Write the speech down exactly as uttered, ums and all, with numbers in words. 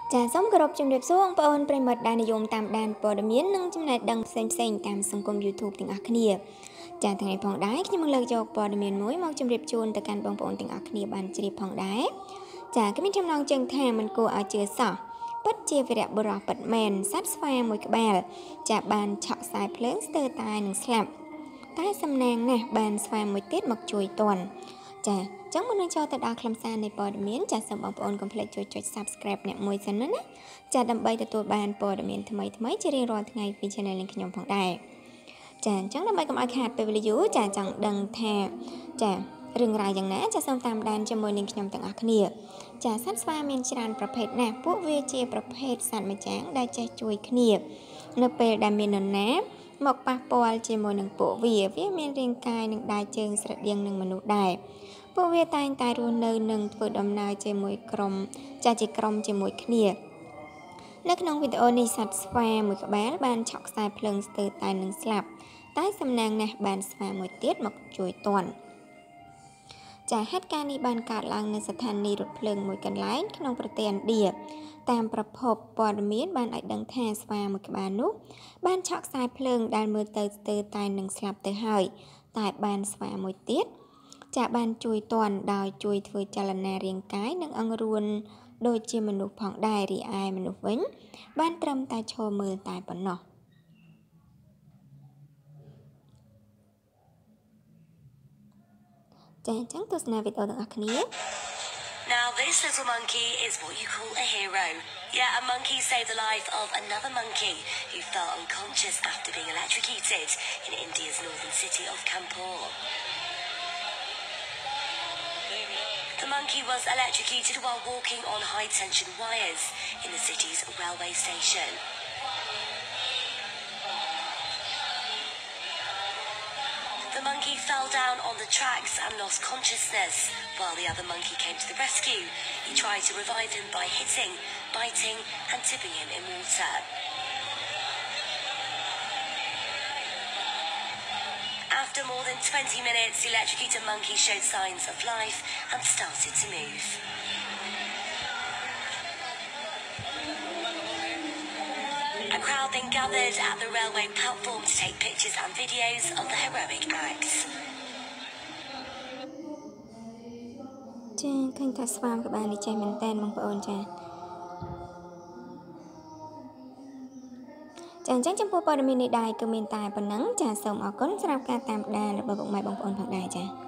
ចាសូមគោរពជំរាបសួរបងប្អូនប្រិយមិត្តដែលនិយមតាមដានព័ត៌មាននិងចំណេះដឹងផ្សេងៗតាមសង្គម YouTube ទាំងអស់គ្នាចាថ្ងៃផងដែរខ្ញុំនឹងលើកយកព័ត៌មានមួយមកជម្រាបជូនទៅកាន់បងប្អូនទាំងអស់គ្នាបានជ្រាបផងដែរចាគ្មានចំណងជើងថាមិនគួរឲ្យជឿសោះពិតជាវីរៈបុរសពិតមែនសត្វស្វាមួយក្បាលចាបានឆក់ខ្សែភ្លើងស្ទើរតែនឹងស្លាប់តែសំណាងណាស់បានស្វាមួយទៀតមកជួយតន់ចាចឹងមុននឹងចូលទៅដល់ខ្លឹមសារនៃព័ត៌មានចាសូមបងប្អូនកុំភ្លេចជួយចុច Subscribe អ្នកមួយសិនណាចាដើម្បីទទួលបានព័ត៌មានថ្មីថ្មីជារៀងរាល់ថ្ងៃពី Channel នេះខ្ញុំផងដែរចាអញ្ចឹងដើម្បីកុំឲ្យខាតពេលវេលាយូរចាចង់ដឹងថាចារឿងរ៉ាវយ៉ាងណាចាសូមតាមដានជាមួយនឹងខ្ញុំទាំងអស់គ្នាចាសត្វស្វាមានច្រើនប្រភេទណាស់ពួកវាជាប្រភេទសត្វម្ចាំងដែលចេះជួយគ្នានៅពេលដែលមាននរណាមកប៉ះពាល់ជាមួយនឹងពួកវាវាមានរាងកាយនិងដៃជើងស្រដៀងនឹងមនុស្សដែរពួកវាតែងតែរស់នៅនិងធ្វើដំណើរជាមួយក្រុមចាជាក្រុមជាមួយគ្នានៅក្នុងវីដេអូនេះសត្វស្វាមួយក្បាលបានឆក់ខ្សែភ្លើងស្ទើរតែនឹងស្លាប់តែសំណាងណាស់បានស្វាមួយទៀតមកជួយទាន់ចាហេតុការណ៍នេះបានកើតឡើងនៅស្ថានីយ៍រថភ្លើងមួយកន្លែងក្នុងប្រទេសឥណ្ឌាតាមប្រភពព័ត៌មានបានឲ្យដឹងថាស្វាមួយក្បាលនោះបានឆក់ខ្សែភ្លើងដែលមើលទៅស្ទើរតែនឹងស្លាប់ទៅហើយតែបានស្វាមួយទៀតចាបានជួយទាន់ដោយជួយធ្វើចលនារាងកាយនិងអង្រួនដូចជាមនុស្សផងដែររីឯមនុស្សវិញបានត្រឹមតែឈរមើលតែប៉ុណ្ណោះចាអញ្ចឹងទស្សនាវីដេអូទាំងអស់គ្នា Now this little monkey is what you call a hero. Yeah, a monkey saved the life of another monkey who fell unconscious after being electrocuted in India's northern city of Kanpur. The monkey was electrocuted while walking on high-tension wires in the city's railway station. The monkey fell down on the tracks and lost consciousness. While the other monkey came to the rescue, he tried to revive him by hitting, biting and tipping him in water. After more than twenty minutes, the electrocuted monkey showed signs of life and started to move. A crowd then gathered at the railway platform to take pictures and videos of the heroic acts. ចាឃើញថាស្វាមក្បាលនេះចេះមែនតើបងប្អូនចាចាអញ្ចឹងចំពោះព័ត៌មាននេះដែរគឺមានតែប៉ុណ្ណឹងចាសូមអរគុណសម្រាប់ការតាមដានរបស់ពុកម៉ែបងប្អូនផងដែរចា